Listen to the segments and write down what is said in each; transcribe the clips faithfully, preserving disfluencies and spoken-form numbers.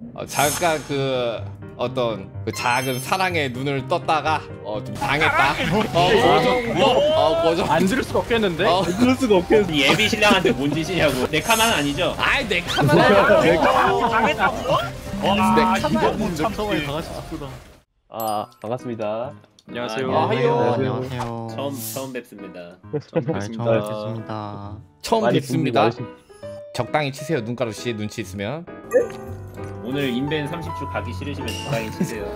어, 잠깐 그 어떤 그 작은 사랑의 눈을 떴다가 어 좀 당했다. 어, 그 정도. 어, 그 정도. 안 들을 수가 없겠는데? 어. 그럴 수가 없겠는데. 예비 신랑한테 뭔 짓이냐고. 내 카만은 아니죠? 아이 내 카메라. 내 당했다고? 와, 내 이거 카메라. 못 참지. 아 반갑습니다. 안녕하세요. 아, 하요. 안녕하세요. 처음 처음 뵙습니다. 네, 처음 반갑습니다. 뵙겠습니다. 처음 많이 뵙습니다. 뵙습니다. 적당히 치세요. 눈가루 씨 눈치 있으면. 오늘 인벤 삼십 주 가기 싫으시면 적당히 치세요.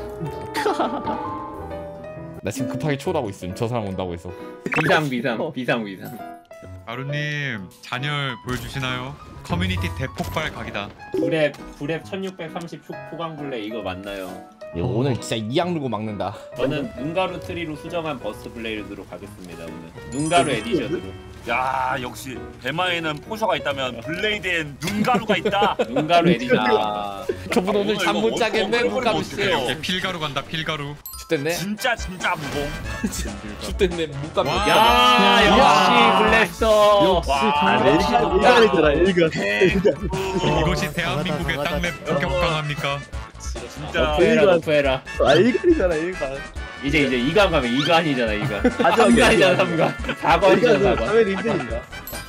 나 지금 급하게 초월하고 있음. 저 사람 온다고 해서. 비상 비상 비상 비상. 아루님 잔열 보여주시나요? 커뮤니티 대폭발 각이다. 불앱 불앱 천육백삼십 포강블레 이거 맞나요? 야, 오늘 진짜 이악 물고 막는다. 저는 눈가루 트리로 수정한 버스 블레이드로 가겠습니다. 오늘 눈가루 에디션으로. 야, 역시 대마에는 포셔가 있다면 블레이드엔 눈가루가 있다. 눈가루 에디션. 아, 저분 오늘 잠 못 자겠네. 눈가루 씨. 이렇게 필가루 간다 필가루. 죽됐네. 진짜 진짜 무공. 죽됐네. 못 가면. 와. 야 역시 블랙스터. 역시 일간이잖아 일간. 이것이 대한민국의 땅랩 본격강합니까? 진짜 너프해라 너프해라. 아 일간이잖아 일간. 이제 이제 이관 가면 이관이잖아 이관. 마지막에 삼관이잖아 삼관. 사관이잖아 사관. 사회 인생인가?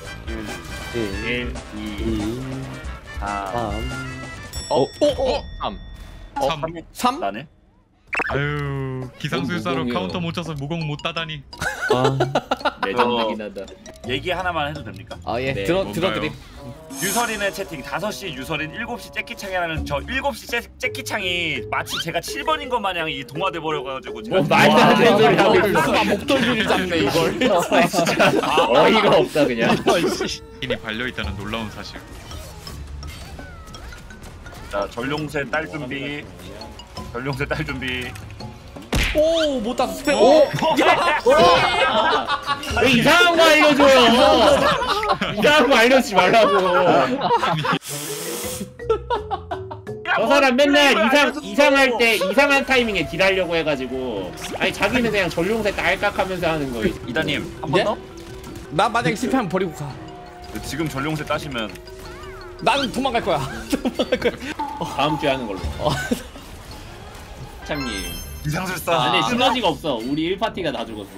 일, 이, 이, 아, 삼. 어? 어? 어? 삼. 삼. 삼? 나네. 아유 기상술사로 무공이요. 카운터 못 쳐서 무공 못 따다니. 레전드긴 하다. 얘기 하나만 해도 됩니까? 아 예. 네, 들어 뭔가요? 들어드림. 유설인의 채팅 다섯 시 유설인 일곱 시 째끼창이라는 저 일곱 시 째, 째끼창이 마치 제가 칠 번인 것 마냥 이 동화돼 버려가지고 제가 뭐 말도 안 되는 소리 하고 이걸 있어. 수가 목덜미를 잡네 이걸. 어이가 없다 그냥. 인이 발려 있다는 놀라운 사실. 자 전룡새 딸 준비. 전룡새 딸 준비. 오, 못 땄어. 스페. 오. 왜 이상한 거 알려줘요. 이상한 거 알려주지 말라고. 저 사람 맨날 이상 이상할 때 이상한 타이밍에 딜하려고 해가지고 아니 자기는 그냥 전룡새 딸깍하면서 하는 거. 이다님 한 네? 번 더? 나 만약에 실패하면 버리고 가. 지금 전룡새 따시면 나는 도망갈 거야. 도망갈 거야. 다음 주에 하는 걸로. 창님. 이상술사. 아니 시너지가 없어. 우리 일 파티가 다 죽었어.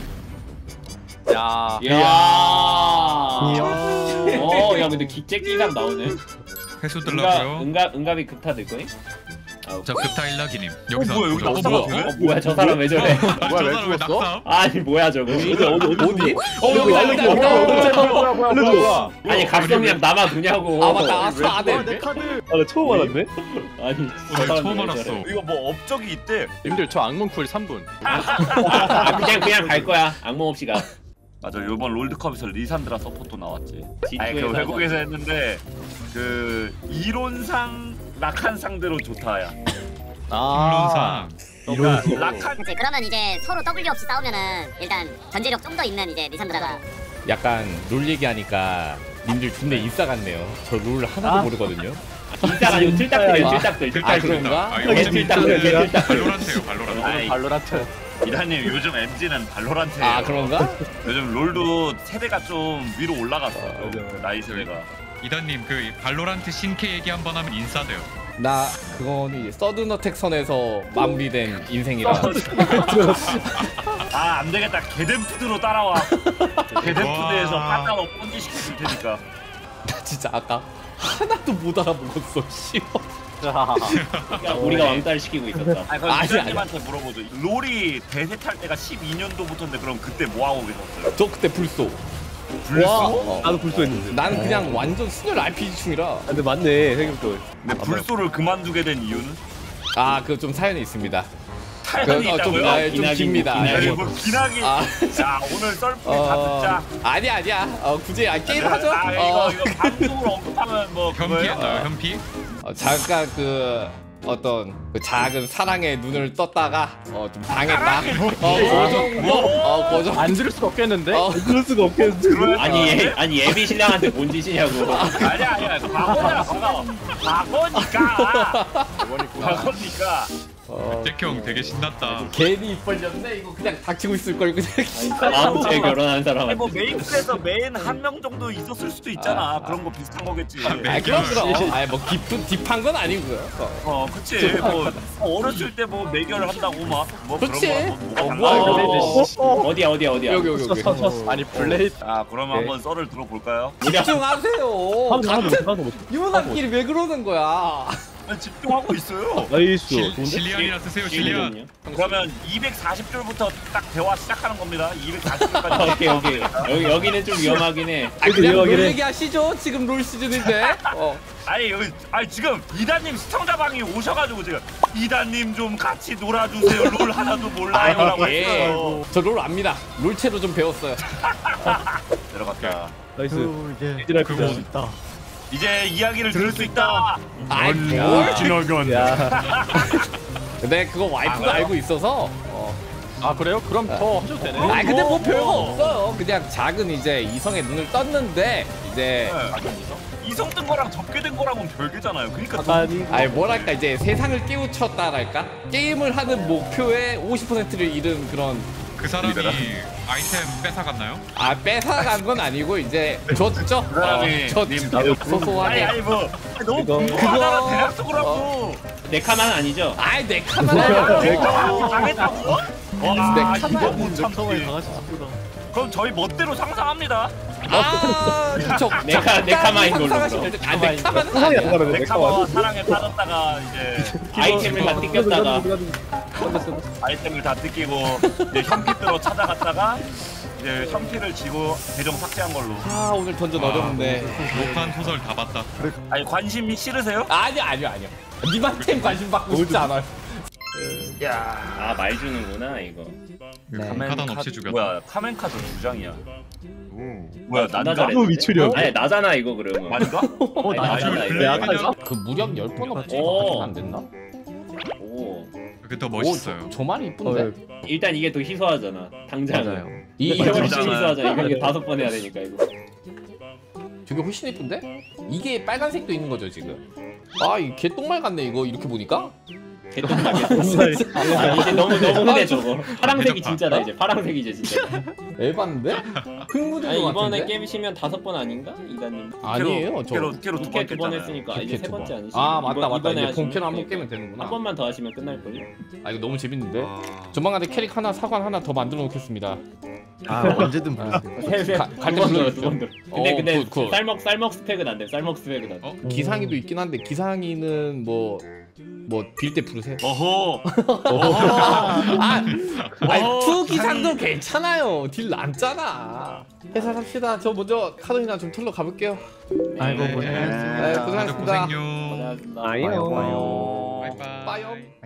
야. 이야. 이야. 어, 야 근데 기재기 이상 나오네. 회수 응가 들라고요. 응가 응갑이 급타 될 거임? 아, 저 급타 일라기님 여기서. 뭐야, 여기 어, 낙사가 뭐야? 되네? 어, 뭐야 저 사람 왜 저래? 저 사람 왜 낙사? 아니 뭐야 저거? 어디? 어디? 어 여기 알려줘. 여기 여기. 뭐야 뭐야 뭐야. 아니 각성량 남아두냐고. 아 맞다. 아싸 아들. 아나 처음 알았네. 아니 어, 저 사람 처음 왜 알았어. 저래? 이거 뭐 업적이 있대. 님들 저 악몽 쿨 삼 분. 아 그냥 그냥 갈 거야. 악몽 없이 가. 맞아 이번 롤드컵에서 리산드라 서포터 나왔지. 아니 그 지투에서 외국에서 했는데 그 이론상 락한 상대로 좋다야. 이론상. 그러니까 락한 그치, 그러면 이제 서로 W 없이 싸우면은 일단 견제력 좀 더 있는 이제 리산드라가 약간 롤 얘기하니까 님들 존내 인싸 같네요. 저 롤 하나도 모르거든요. 인싸가 아니고 틀딱들이에요. 아. 틀딱들 아 틀딱들. 그런가? 아 이거 개틀 딱들, 개틀 딱들. 발로란트요 발로란트. 아이, 발로란트. 이다님 요즘 엠지는 발로란트예요. 아 그런가? 요즘 롤도 세대가 좀 위로 올라갔어. 맞아. 그 나이 세대가. 이다님 그 발로란트 신캐 얘기 한 번 하면 인싸돼요. 나 그거는 이제 서든어택 선에서 마무리된 인생이라. 아 안되겠다. 게덴푸드로 따라와. 게덴푸드에서 와. 하나로 꼰지 시켜줄 테니까. 나 진짜 아까 하나도 못 알아먹었어. 씨발. 야, 우리가 왕따를 시키고 있었다. 아니 그럼 아니, 이사님한테 물어보죠. 롤이 대세 탈 때가 십이 년도부터인데 그럼 그때 뭐 하고 계셨어요? 저 그때 불소. 불소? 와, 어. 나도 불소했는데. 나는 그냥 완전 순혈 알피지 충이라. 아, 근데 맞네 생각도. 근데 불소를 그만두게 된 이유는? 아 그 좀 사연이 있습니다. 사연이 그, 어, 좀, 있다고요? 아, 좀 기나긴, 깁니다. 야, 기나긴. 이거 기나기. 아. 자 오늘 썰풀이 다 어, 듣자. 아니야 아니야. 어 굳이 아, 게임 하죠. 아 이거 어. 이거 방송으로 언급하면 뭐 그거예요? 현피했나요 현피? 어, 잠깐 그 어떤 그 작은 사랑의 눈을 떴다가 어 좀 당했다. 어, 그 정도. 어, 그 정도. 안 들을 수가 없겠는데? 어, 그럴 수가 없겠는데. 아니 예, 아니 예비 신랑한테 뭔 짓이냐고. 아니야 아니야 과거야 과거. 과거니까. 과거니까. 어. 잭형 되게 신났다. 괜히 입 벌렸네. 이거 그냥 닥치고 있을 걸 그냥. 다음 주에 결혼한 아니 사람한테. 뭐 메인클에서 메인 한 명 정도 있었을 수도 있잖아. 아, 그런 거 비슷한 거겠지. 아, 아 메인 그럼 그럼. 아니 뭐 깊은 딥한 건 아니고요. 어. 어, 그치. 뭐 어렸을 때 뭐 매결 한다고 막 뭐 그런 그치. 거 뭐가 어, 달라. 뭐야, 근데 어, 이제 어, 어디야 어디야 어디야. 여기 여기 여기. 아니 블레이드 아, 그러면 네. 한번 썰을 들어볼까요? 집중하세요. 하도 하도 같은 하도 못. 유난끼리 왜 그러는 거야? 아니, 집중하고 있어요. 나이스. 실- 좋은데? 실리안이라 쓰세요 실리안. 그러면 이백사십 줄부터 딱 대화 시작하는 겁니다. 이백사십 아, 줄까지. 오케이 오케이. 여기 여기는 좀 위험하긴 해. 아 그냥 이야기를 롤 해. 얘기하시죠. 지금 롤 시즌인데. 어. 아니 여기 아니 지금 이다님 시청자방이 오셔가지고 지금 이다님 좀 같이 놀아주세요. 롤 하나도 몰라요라고 예. 했어요. 저 롤 압니다. 롤체로 좀 배웠어요. 들어갔다. 나이스. 이제 이지랄 그거 그거. 이제 이야기를 들을 수 있다. 아이 뭘? 지나간. 야. 근데 그거 와이프가 아, 알고 있어서. 어. 아 그래요? 그럼 더 하셔도 되네. 아 근데 뭐 별거 없어요. 그냥 작은 이제 이성의 눈을 떴는데 이제 이성 뜬 거랑 접게 된 거랑은 별개잖아요. 그러니까 아니. 아니 뭐랄까 이제 세상을 깨우쳤다랄까 게임을 하는 목표의 오십 퍼센트를 잃은 그런 그 사람이 아이템 뺏어갔나요? 아 뺏어간 건 아니고 이제 줬죠. 그 사람이 어, 줬 님 나도 아니 소소하게. 아니 뭐 너무 이거- 궁금하잖아. 그거- 대략 속으라고. 내 카만 아니죠? 아이 내 카메라. 당했다고? 와 내 이거 카메라 못 참지. 그럼 저희 멋대로 상상합니다. 아, 저 내 카- 내 카마인 걸로 상상하시면 될 듯. 아, 내 카마는 상상이 안 아니야. 가는데. 네카마와 사랑에 빠졌다가 이제 아이템을 다 뜯겼다가 아이템을 다 뜯기고 이제 현피들로 찾아갔다가 이제 현피를 지고 계정 삭제한 걸로. 아 오늘 던전 어렵네. 녹한 소설 다 봤다. 아니 관심이 싫으세요? 아니요 아니요 아니요. 님한테 관심 받고 싶지 않아요. 야. 아 말 주는구나 이거. 카단 없이 죽였다. 뭐야 카멘 카드 두 장이야. 뭐야 나 난가? 잘해. 또 미추려. 아니 나잖아 이거 그러면. 아닌가? 어 나잖아 이거. 야, 그냥 그 무력 열 번 없지? 오. 안 됐나? 오. 그게 더 오, 멋있어요. 저, 저 말이 이쁜데? 일단 이게 더 희소하잖아. 당장은. 이, 이게 이게 훨씬 맞잖아. 희소하잖아. 이거, 이거 다섯 번 해야 되니까 이거. 저게 훨씬 이쁜데? 이게 빨간색도 있는 거죠 지금? 아 이 개똥말 같네 이거 이렇게 보니까? 개똥나게. 아, 이제 너무 너무 흔해 저거. 파랑색이 대적파. 진짜다 이제. 파랑색이지 진짜. 에반데? 흙 아니 묻은 거 이번에 같은데? 깨시면 다섯 번 아닌가? 이다님. 아니에요 저 캐로 캐로 이렇게 두 번 했잖아요. 했으니까 이제 이렇게 세 두 번째 번. 아니지? 아 맞다 이번- 맞다 이번에 이제 하시면 본캐를 한번 그러니까. 깨면 되는구나. 한 번만 더 하시면 끝날걸요? 아 이거 너무 재밌는데? 아. 조만간에 캐릭 하나 사관 하나 더 만들어 놓겠습니다. 아 언제든 부르세요. 세세 가- 갈때 두번 더, 불러주세요. 두번 더. 근데 어, 근데 굿, 굿. 쌀먹 쌀먹 스펙은 안 돼. 쌀먹 스펙은 안 돼. 어? 기상이도 있긴 한데 기상이는 뭐 뭐 빌 때 부르세요. 어허. 아, 아니 어, 투 기상도 괜찮아요. 딜 남잖아. 해산합시다. 저 먼저 카드이나 좀 털러 가볼게요. 아이고 네, 고생하셨습니다. 다들 고생하셨습니다. 고생요. 고생하셨습니다. 아이요. 빠이요. 바이바이. 빠이요.